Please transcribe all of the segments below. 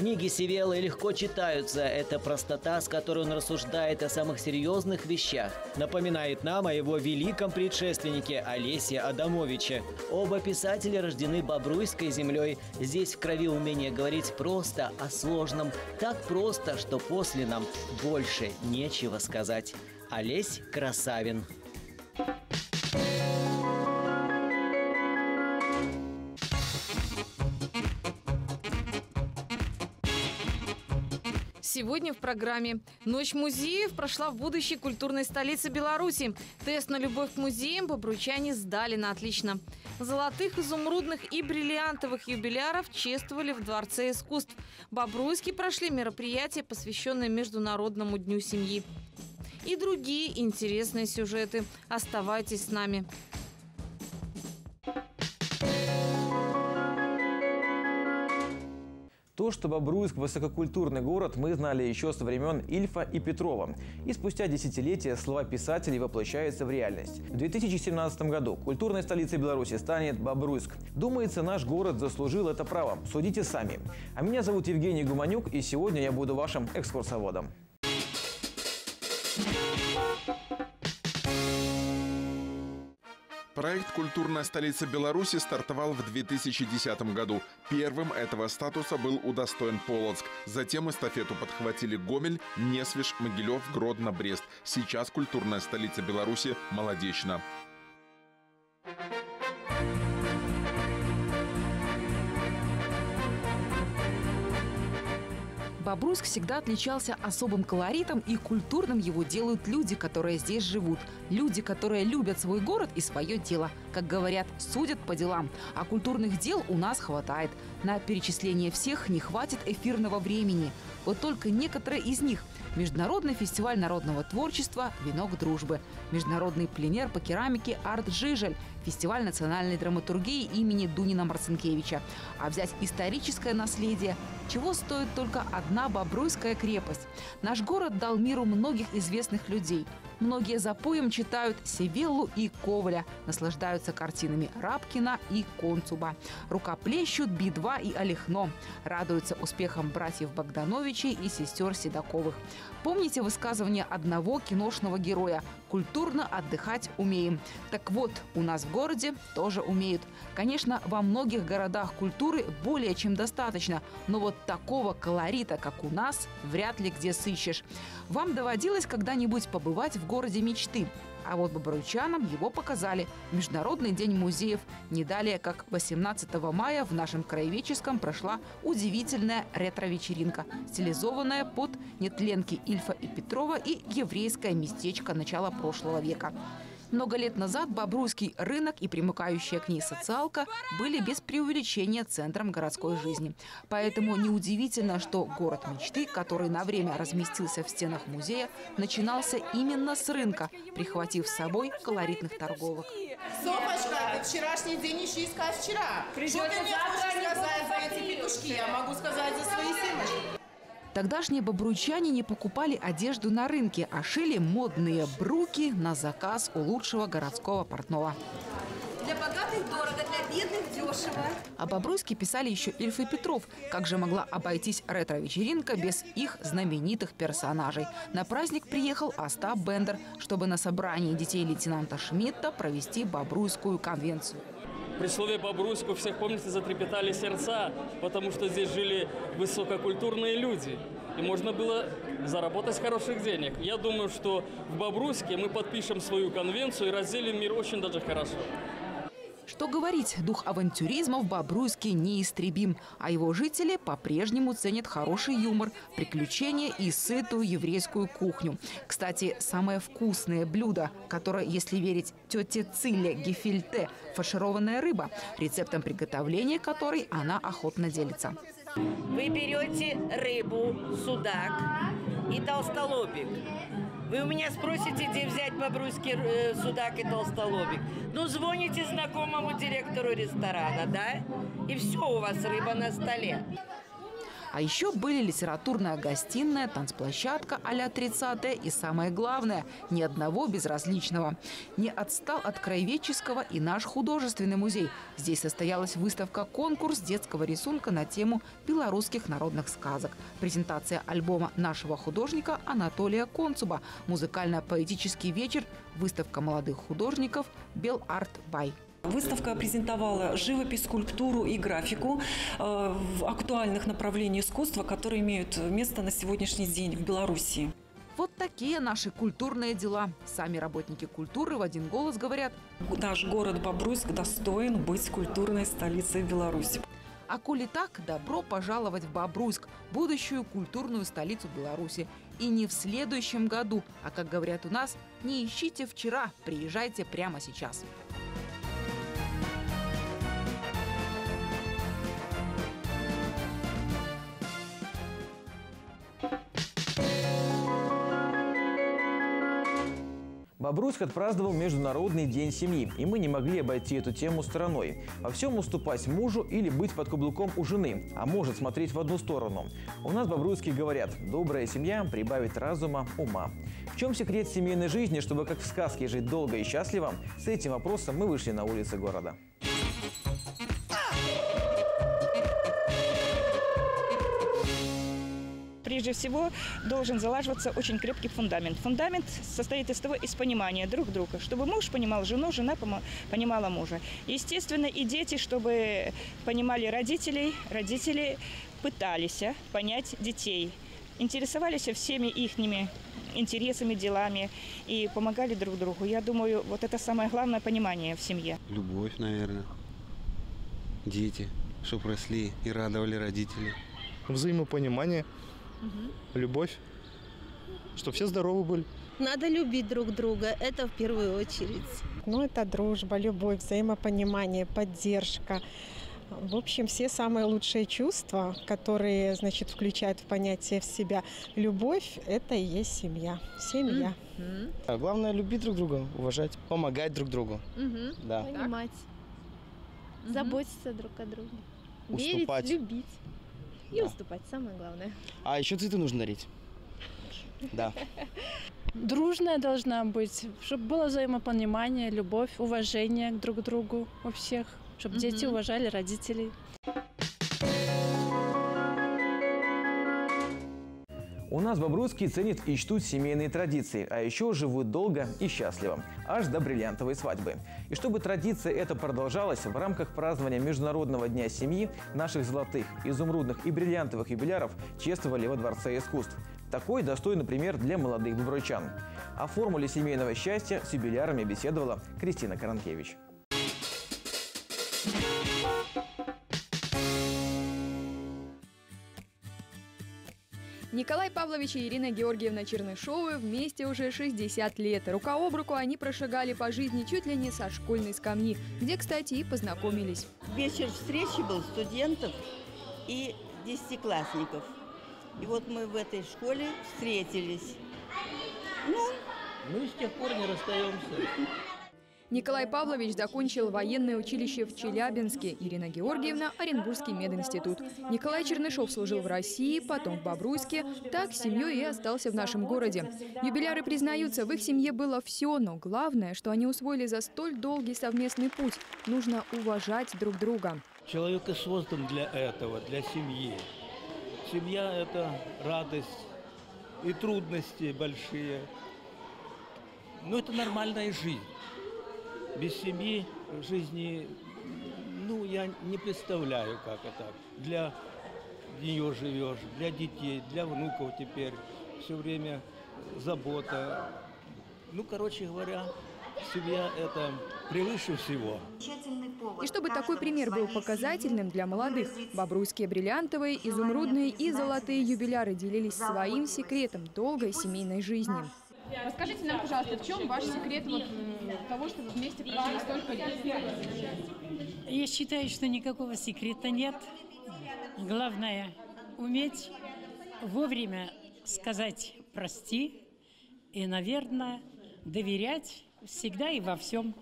Книги Севелы легко читаются. Это простота, с которой он рассуждает о самых серьезных вещах. Напоминает нам о его великом предшественнике Олесе Адамовиче. Оба писателя рождены бобруйской землей. Здесь в крови умение говорить просто о сложном. Так просто, что после нам больше нечего сказать. Олесь Красавин. Сегодня в программе «Ночь музеев» прошла в будущей культурной столице Беларуси. Тест на любовь к музеям бобруйчане сдали на отлично. Золотых, изумрудных и бриллиантовых юбиляров чествовали в Дворце искусств. В Бобруйске прошли мероприятия, посвященные Международному дню семьи. И другие интересные сюжеты. Оставайтесь с нами. То, что Бобруйск – высококультурный город, мы знали еще со времен Ильфа и Петрова. И спустя десятилетия слова писателей воплощаются в реальность. В 2017 году культурной столицей Беларуси станет Бобруйск. Думается, наш город заслужил это право. Судите сами. А меня зовут Евгений Гуманюк, и сегодня я буду вашим экскурсоводом. Проект «Культурная столица Беларуси» стартовал в 2010 году. Первым этого статуса был удостоен Полоцк. Затем эстафету подхватили Гомель, Несвиж, Могилев, Гродно, Брест. Сейчас культурная столица Беларуси – Молодечна. Бобруйск всегда отличался особым колоритом, и культурным его делают люди, которые здесь живут. Люди, которые любят свой город и свое дело. Как говорят, судят по делам. А культурных дел у нас хватает. На перечисление всех не хватит эфирного времени. Вот только некоторые из них. Международный фестиваль народного творчества «Венок дружбы», международный пленэр по керамике «Арт Жижель», фестиваль национальной драматургии имени Дунина Марцинкевича. А взять историческое наследие, чего стоит только одна Бобруйская крепость. Наш город дал миру многих известных людей. Многие за поем читают Севеллу и Коваля, наслаждаются картинами Рабкина и Концуба, рукоплещут Би-2 и Олехно, радуются успехам братьев Богдановичей и сестер Седоковых. Помните высказывание одного киношного героя «Культурно отдыхать умеем». Так вот, у нас в городе тоже умеют. Конечно, во многих городах культуры более чем достаточно, но вот такого колорита, как у нас, вряд ли где сыщешь. Вам доводилось когда-нибудь побывать в городе мечты? А вот бобруйчанам его показали. Международный день музеев. Не далее, как 18 мая в нашем краеведческом прошла удивительная ретро-вечеринка, стилизованная под нетленки Ильфа и Петрова и еврейское местечко начала прошлого века. Много лет назад Бобруйский рынок и примыкающая к ней социалка были без преувеличения центром городской жизни. Поэтому неудивительно, что город мечты, который на время разместился в стенах музея, начинался именно с рынка, прихватив с собой колоритных торговок. Софочка, ты вчерашний день еще искать вчера. Что ты мне хочешь сказать за эти петушки? Я могу сказать за свои семечки. Тогдашние бобруйчане не покупали одежду на рынке, а шили модные бруки на заказ у лучшего городского портного. Для богатых дорого, для бедных дешево. О Бобруйске писали еще Ильф и Петров. Как же могла обойтись ретро-вечеринка без их знаменитых персонажей? На праздник приехал Остап Бендер, чтобы на собрании детей лейтенанта Шмидта провести Бобруйскую конвенцию. При слове «Бобруйск» у всех, помните, затрепетали сердца, потому что здесь жили высококультурные люди. И можно было заработать хороших денег. Я думаю, что в Бобруйске мы подпишем свою конвенцию и разделим мир очень даже хорошо. Что говорить, дух авантюризма в Бобруйске неистребим, а его жители по-прежнему ценят хороший юмор, приключения и сытую еврейскую кухню. Кстати, самое вкусное блюдо, которое, если верить тете Цилле Гефильте, фаршированная рыба, рецептом приготовления которой она охотно делится. Вы берете рыбу, судак и толстолобик. Вы у меня спросите, где взять бобруйский судак и толстолобик. Ну, звоните знакомому директору ресторана, да? И все, у вас рыба на столе. А еще были литературная гостиная, танцплощадка а-ля 30-е и, самое главное, ни одного безразличного. Не отстал от краеведческого и наш художественный музей. Здесь состоялась выставка-конкурс детского рисунка на тему белорусских народных сказок. Презентация альбома нашего художника Анатолия Концуба, музыкально-поэтический вечер, выставка молодых художников «Беларт Бай». Выставка презентовала живопись, скульптуру и графику в актуальных направлениях искусства, которые имеют место на сегодняшний день в Беларуси. Вот такие наши культурные дела. Сами работники культуры в один голос говорят: наш город Бобруйск достоин быть культурной столицей Беларуси. А коли так, добро пожаловать в Бобруйск, будущую культурную столицу Беларуси. И не в следующем году, а, как говорят у нас, не ищите вчера, приезжайте прямо сейчас. Бобруйск отпраздновал Международный день семьи, и мы не могли обойти эту тему стороной. Во всем уступать мужу или быть под каблуком у жены, а может смотреть в одну сторону. У нас бобруйские говорят: добрая семья прибавит разума, ума. В чем секрет семейной жизни, чтобы как в сказке жить долго и счастливо? С этим вопросом мы вышли на улицы города. Прежде всего, должен залаживаться очень крепкий фундамент. Фундамент состоит из понимания друг друга, чтобы муж понимал жену, жена понимала мужа. Естественно, и дети, чтобы понимали родителей, родители пытались понять детей, интересовались всеми ихними интересами, делами и помогали друг другу. Я думаю, вот это самое главное понимание в семье. Любовь, наверное. Дети, чтобы росли и радовали родителей. Взаимопонимание. Любовь, чтобы все здоровы были. Надо любить друг друга, это в первую очередь. Ну, это дружба, любовь, взаимопонимание, поддержка. В общем, все самые лучшие чувства, которые, значит, включают в понятие в себя любовь, это и есть семья. Семья. А главное любить друг друга, уважать, помогать друг другу. Да. Понимать, заботиться друг о друге, уступать. Верить, любить. И уступать, самое главное. А еще цветы нужно дарить. Да. Дружная должна быть, чтобы было взаимопонимание, любовь, уважение друг к другу у всех, чтобы дети уважали родителей. У нас бобруйские ценят и чтут семейные традиции, а еще живут долго и счастливо, аж до бриллиантовой свадьбы. И чтобы традиция эта продолжалась, в рамках празднования Международного дня семьи наших золотых, изумрудных и бриллиантовых юбиляров чествовали во Дворце искусств. Такой достойный пример для молодых бобруйчан. О формуле семейного счастья с юбилярами беседовала Кристина Каранкевич. Николай Павлович и Ирина Георгиевна Чернышовы вместе уже 60 лет. Рука об руку они прошагали по жизни чуть ли не со школьной скамьи, где, кстати, и познакомились. Вечер встречи был студентов и десятиклассников. И вот мы в этой школе встретились. Мы с тех пор не расстаемся. Николай Павлович закончил военное училище в Челябинске, Ирина Георгиевна – Оренбургский мединститут. Николай Чернышов служил в России, потом в Бобруйске. Так с семьей и остался в нашем городе. Юбиляры признаются, в их семье было все, но главное, что они усвоили за столь долгий совместный путь – нужно уважать друг друга. Человек и создан для этого, для семьи. Семья – это радость и трудности большие. Но это нормальная жизнь. Без семьи жизни, я не представляю, как это. Для нее живешь, для детей, для внуков теперь. Все время забота. Короче говоря, семья – это превыше всего. И чтобы такой пример был показательным для молодых, бобруйские бриллиантовые, изумрудные и золотые юбиляры делились своим секретом долгой семейной жизни. Расскажите нам, пожалуйста, в чем ваш секрет того, что вы вместе прожили столько лет? Я считаю, что никакого секрета нет. Главное – уметь вовремя сказать «прости» и, наверное, доверять всегда и во всем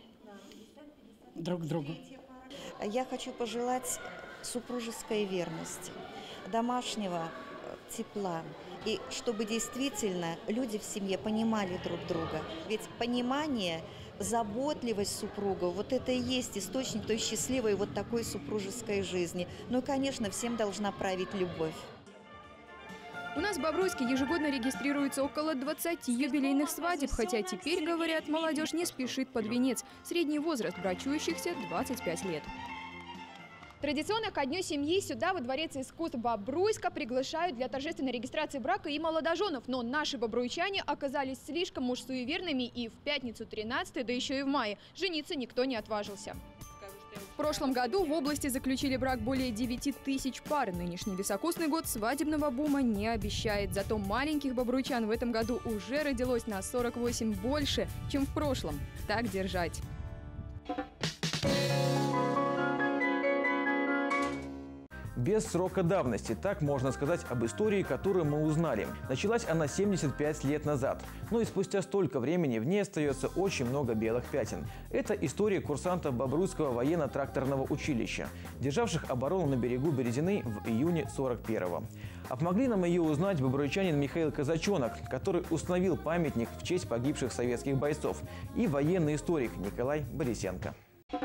друг другу. Я хочу пожелать супружеской верности. домашнего тепла. И чтобы действительно люди в семье понимали друг друга. Ведь понимание, заботливость супруга, вот это и есть источник той счастливой вот такой супружеской жизни. Ну и, конечно, всем должна править любовь. У нас в Бобруйске ежегодно регистрируется около 20 юбилейных свадеб, хотя теперь, говорят, молодежь не спешит под венец. Средний возраст брачующихся – 25 лет. Традиционно ко Дню семьи сюда, во Дворец искусств Бобруйска, приглашают для торжественной регистрации брака и молодоженов. Но наши бобруйчане оказались слишком уж суеверными, и в пятницу 13-й, да еще и в мае, жениться никто не отважился. В прошлом году в области заключили брак более 9 тысяч пар. Нынешний високосный год свадебного бума не обещает. Зато маленьких бобруйчан в этом году уже родилось на 48 больше, чем в прошлом. Так держать. Без срока давности, так можно сказать об истории, которую мы узнали. Началась она 75 лет назад, но и спустя столько времени в ней остается очень много белых пятен. Это история курсантов Бобруйского военно-тракторного училища, державших оборону на берегу Березины в июне 41-го. А помогли нам ее узнать бобруйчанин Михаил Казачонок, который установил памятник в честь погибших советских бойцов, и военный историк Николай Борисенко.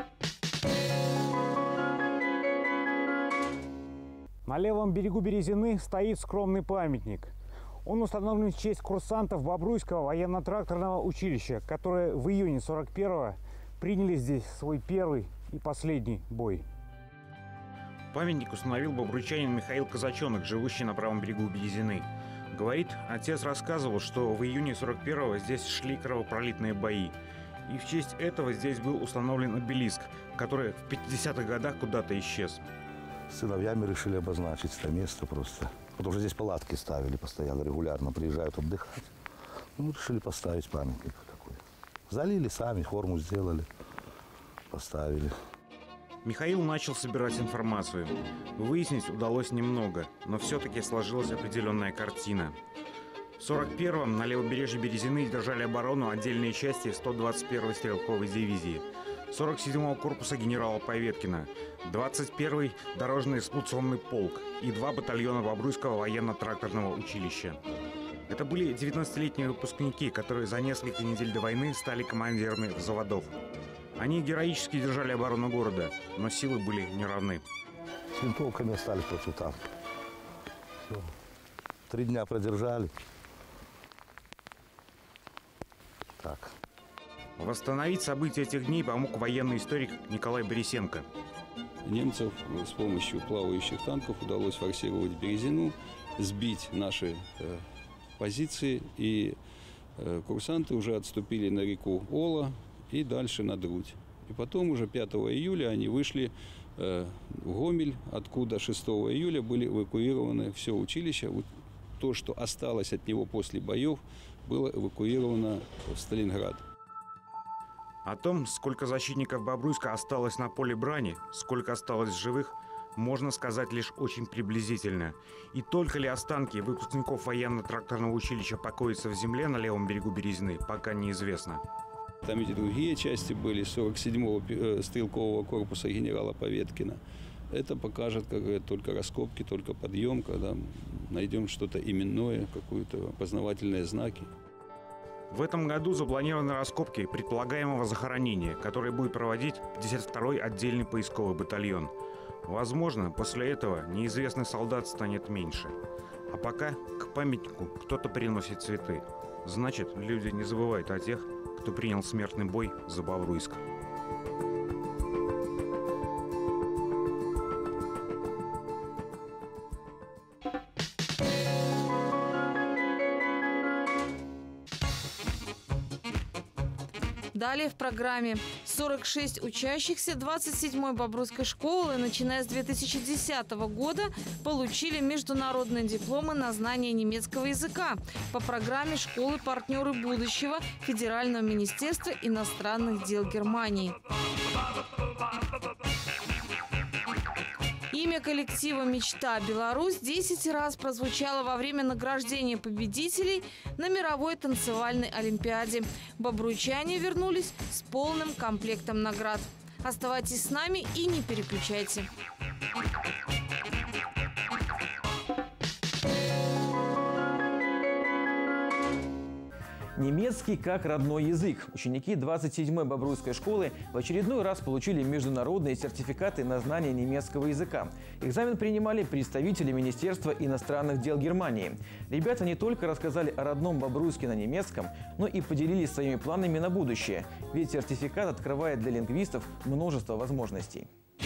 На левом берегу Березины стоит скромный памятник. Он установлен в честь курсантов Бобруйского военно-тракторного училища, которые в июне 41-го приняли здесь свой первый и последний бой. Памятник установил бобруйчанин Михаил Казачонок, живущий на правом берегу Березины. Говорит, отец рассказывал, что в июне 41-го здесь шли кровопролитные бои. И в честь этого здесь был установлен обелиск, который в 50-х годах куда-то исчез. С сыновьями решили обозначить это место просто. Потому что здесь палатки ставили постоянно, регулярно приезжают отдыхать. Ну, решили поставить памятник такой. Залили сами, форму сделали, поставили. Михаил начал собирать информацию. Выяснить удалось немного, но все-таки сложилась определенная картина. В 41-м на левобережье Березины держали оборону отдельные части 121-й стрелковой дивизии, 47-го корпуса генерала Поветкина, 21-й дорожный эксплуатационный полк и 2 батальона Бобруйского военно-тракторного училища. Это были 19-летние выпускники, которые за несколько недель до войны стали командирами заводов. Они героически держали оборону города, но силы были неравны. С винтовками остались против танка. Все. 3 дня продержали. Так. Восстановить события этих дней помог военный историк Николай Борисенко. Немцев с помощью плавающих танков удалось форсировать Березину, сбить наши позиции, и курсанты уже отступили на реку Ола и дальше на Друдь. И потом уже 5 июля они вышли в Гомель, откуда 6 июля были эвакуированы все училище. То, что осталось от него после боев, было эвакуировано в Сталинград. О том, сколько защитников Бобруйска осталось на поле брани, сколько осталось живых, можно сказать лишь очень приблизительно. И только ли останки выпускников военно-тракторного училища покоятся в земле на левом берегу Березины, пока неизвестно. Там ведь и другие части были 47-го стрелкового корпуса генерала Поветкина. Это покажет только раскопки, только подъем, когда найдем что-то именное, какие-то опознавательные знаки. В этом году запланированы раскопки предполагаемого захоронения, которое будет проводить 52-й отдельный поисковый батальон. Возможно, после этого неизвестных солдат станет меньше. А пока к памятнику кто-то приносит цветы. Значит, люди не забывают о тех, кто принял смертный бой за Бобруйск. Далее в программе 46 учащихся 27-й Бобруйской школы, начиная с 2010 года, получили международные дипломы на знание немецкого языка по программе «Школы партнеры будущего» Федерального министерства иностранных дел Германии. Имя коллектива «Мечта Беларусь» 10 раз прозвучало во время награждения победителей на мировой танцевальной олимпиаде. Бобруйчане вернулись с полным комплектом наград. Оставайтесь с нами и не переключайте. Немецкий как родной язык. Ученики 27-й Бобруйской школы в очередной раз получили международные сертификаты на знание немецкого языка. Экзамен принимали представители Министерства иностранных дел Германии. Ребята не только рассказали о родном Бобруйске на немецком, но и поделились своими планами на будущее. Ведь сертификат открывает для лингвистов множество возможностей.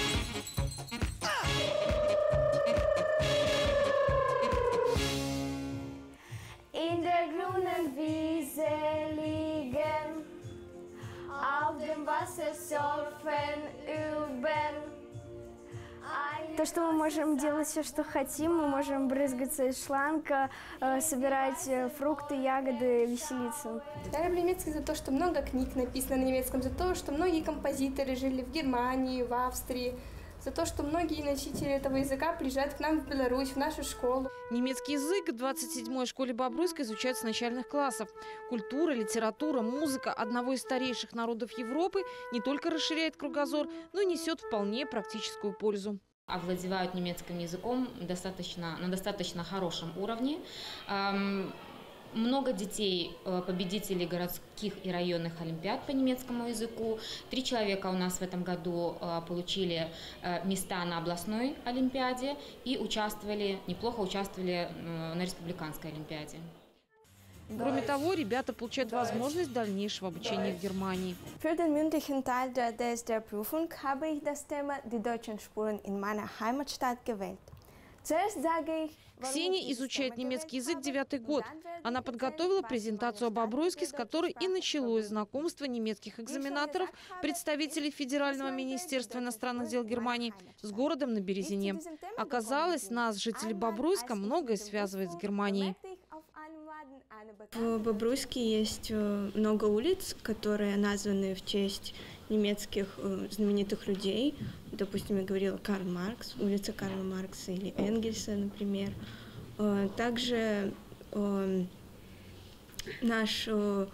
То, что мы можем делать все, что хотим, мы можем брызгаться из шланга, собирать фрукты, ягоды, веселиться. Я люблю немецкий за то, что много книг написано на немецком, за то, что многие композиторы жили в Германии, в Австрии, за то, что многие носители этого языка приезжают к нам в Беларусь, в нашу школу. Немецкий язык в 27-й школе Бобруйска изучают с начальных классов. Культура, литература, музыка одного из старейших народов Европы не только расширяет кругозор, но и несет вполне практическую пользу. Овладевают немецким языком на достаточно хорошем уровне. Много детей, победителей городских и районных олимпиад по немецкому языку. 3 человека у нас в этом году получили места на областной олимпиаде и неплохо участвовали на республиканской олимпиаде. Кроме того, ребята получают возможность дальнейшего обучения в Германии. Für den mündlichen Teil der Prüfung habe ich das Thema die deutschen Spuren in meiner Heimatstadt gewählt. Ксения изучает немецкий язык 9-й год. Она подготовила презентацию о Бобруйске, с которой и началось знакомство немецких экзаменаторов, представителей Федерального министерства иностранных дел Германии, с городом на Березине. Оказалось, нас, жителей Бобруйска, многое связывает с Германией. В Бобруйске есть много улиц, которые названы в честь немецких знаменитых людей. Допустим, я говорила Карл Маркс, улица Карла Маркса или Энгельса, например. Также наш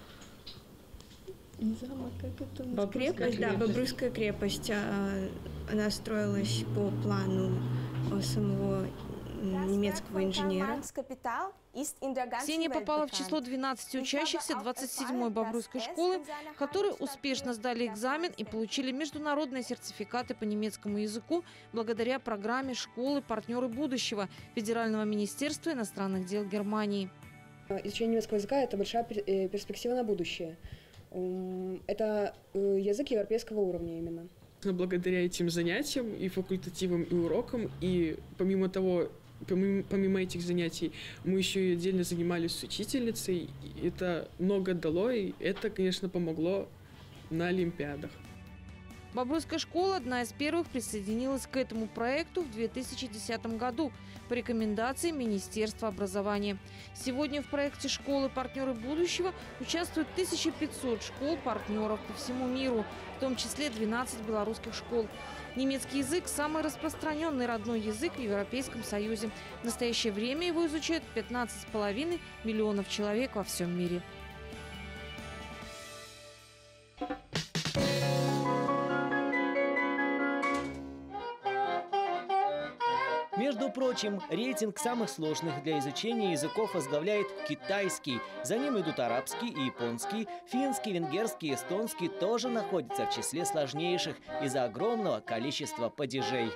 замок, как это? Крепость, да, Бобруйская крепость. Она строилась по плану самого немецкого инженера. Ксения попала в число 12 учащихся 27-й Бобруйской школы, которые успешно сдали экзамен и получили международные сертификаты по немецкому языку благодаря программе «Школы. Партнеры будущего» Федерального министерства иностранных дел Германии. Изучение немецкого языка – это большая перспектива на будущее. Это язык европейского уровня именно. Благодаря этим занятиям и факультативам, и урокам, и помимо этих занятий, мы еще и отдельно занимались с учительницей. Это много дало, и это, конечно, помогло на олимпиадах. Бобруйская школа одна из первых присоединилась к этому проекту в 2010 году по рекомендации Министерства образования. Сегодня в проекте «Школы. Партнеры будущего» участвуют 1500 школ-партнеров по всему миру, в том числе 12 белорусских школ. Немецкий язык – самый распространенный родной язык в Европейском Союзе. В настоящее время его изучают 15,5 миллионов человек во всем мире. Между прочим, рейтинг самых сложных для изучения языков возглавляет китайский. За ним идут арабский и японский. Финский, венгерский и эстонский тоже находятся в числе сложнейших из-за огромного количества падежей.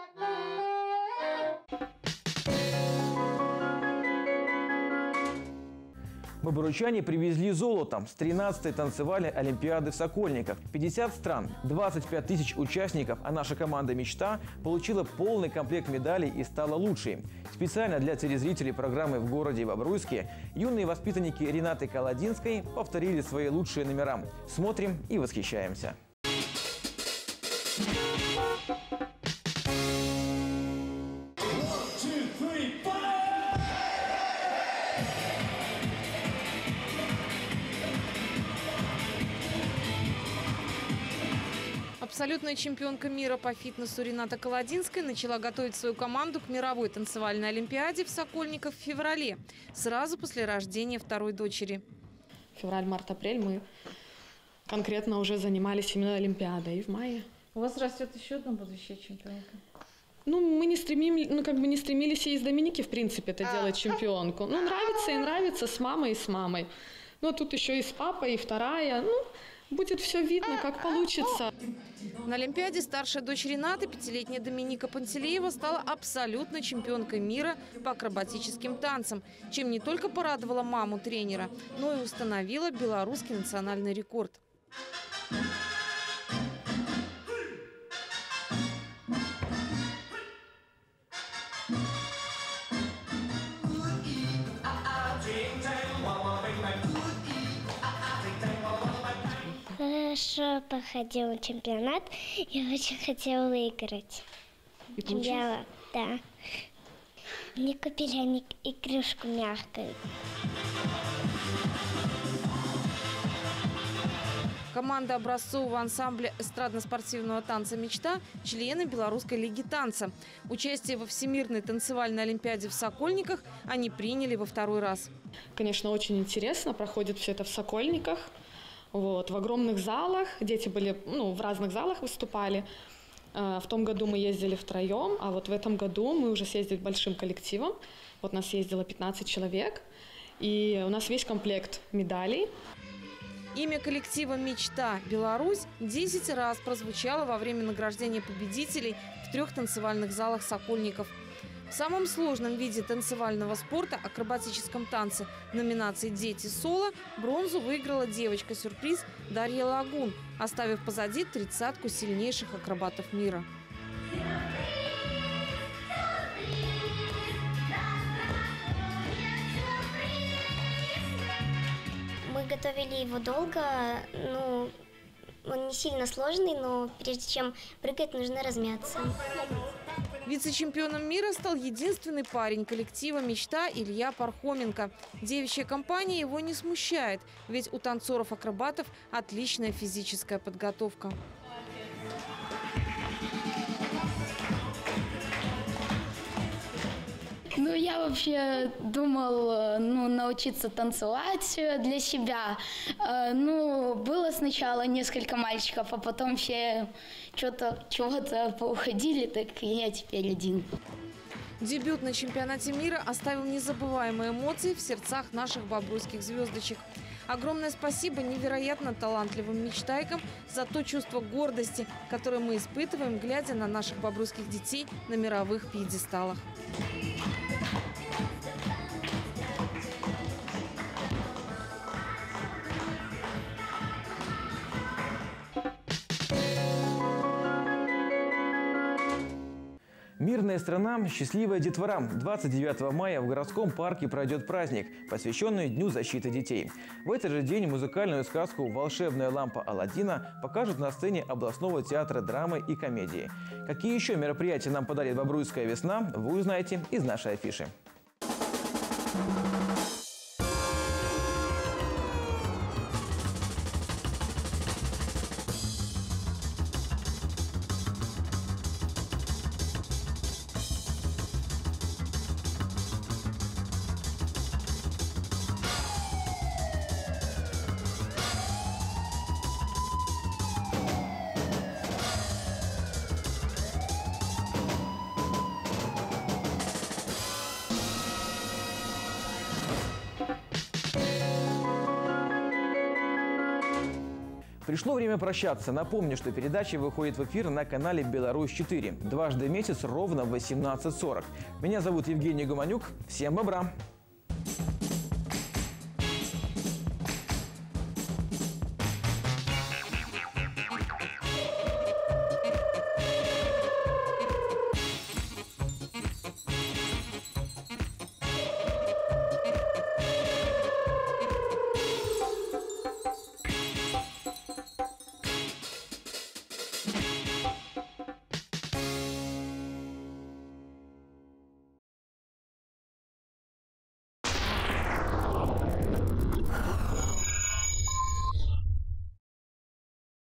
Бобруйчане привезли золото с 13-й танцевальной олимпиады в Сокольниках. 50 стран, 25 тысяч участников, а наша команда «Мечта» получила полный комплект медалей и стала лучшей. Специально для телезрителей программы «В городе Бобруйске» юные воспитанники Ренаты Колодинской повторили свои лучшие номера. Смотрим и восхищаемся. Абсолютная чемпионка мира по фитнесу Рената Колодинская начала готовить свою команду к мировой танцевальной олимпиаде в Сокольниках в феврале, сразу после рождения второй дочери. Февраль, март, апрель мы конкретно уже занимались именно олимпиадой. И в мае. У вас растет еще одна будущая чемпионка? Ну, мы не стремились и из Доминики, в принципе, это делать чемпионку. Ну, нравится и нравится, с мамой и с мамой. Ну, а тут еще и с папой, и вторая. Ну, будет все видно, как получится. На Олимпиаде старшая дочь Ренаты, 5-летняя Доминика Пантелеева, стала абсолютной чемпионкой мира по акробатическим танцам, чем не только порадовала маму тренера, но и установила белорусский национальный рекорд. Хорошо проходил чемпионат. Я очень хотела выиграть. И получилось? Да. Мне купили игрушку мягкую. Команда образцового ансамбля эстрадно-спортивного танца «Мечта» – члены Белорусской лиги танца. Участие во Всемирной танцевальной олимпиаде в Сокольниках они приняли во второй раз. Конечно, очень интересно. Проходит все это в Сокольниках. Вот, в огромных залах. Дети были, в разных залах выступали. В том году мы ездили втроем, а вот в этом году мы уже съездили большим коллективом. Вот нас ездило 15 человек. И у нас весь комплект медалей. Имя коллектива «Мечта Беларусь» 10 раз прозвучало во время награждения победителей в 3 танцевальных залах Сокольников. В самом сложном виде танцевального спорта – акробатическом танце в номинации «Дети соло» бронзу выиграла девочка-сюрприз Дарья Лагун, оставив позади 30-ку сильнейших акробатов мира. Мы готовили его долго, он не сильно сложный, но прежде чем прыгать, нужно размяться. Вице-чемпионом мира стал единственный парень коллектива «Мечта» Илья Пархоменко. Девичья компания его не смущает, ведь у танцоров-акробатов отличная физическая подготовка. Я вообще думал, научиться танцевать для себя. Было сначала несколько мальчиков, а потом все чего-то поуходили, так и я теперь один. Дебют на чемпионате мира оставил незабываемые эмоции в сердцах наших бобруйских звездочек. Огромное спасибо невероятно талантливым мечтайкам за то чувство гордости, которое мы испытываем, глядя на наших бобруйских детей на мировых пьедесталах. Мирная страна, счастливая детвора. 29 мая в городском парке пройдет праздник, посвященный Дню защиты детей. В этот же день музыкальную сказку «Волшебная лампа Аладдина» покажут на сцене областного театра драмы и комедии. Какие еще мероприятия нам подарит Бобруйская весна, вы узнаете из нашей афиши. Пришло время прощаться. Напомню, что передача выходит в эфир на канале «Беларусь-4». Дважды в месяц ровно в 18:40. Меня зовут Евгений Гуманюк. Всем бобра!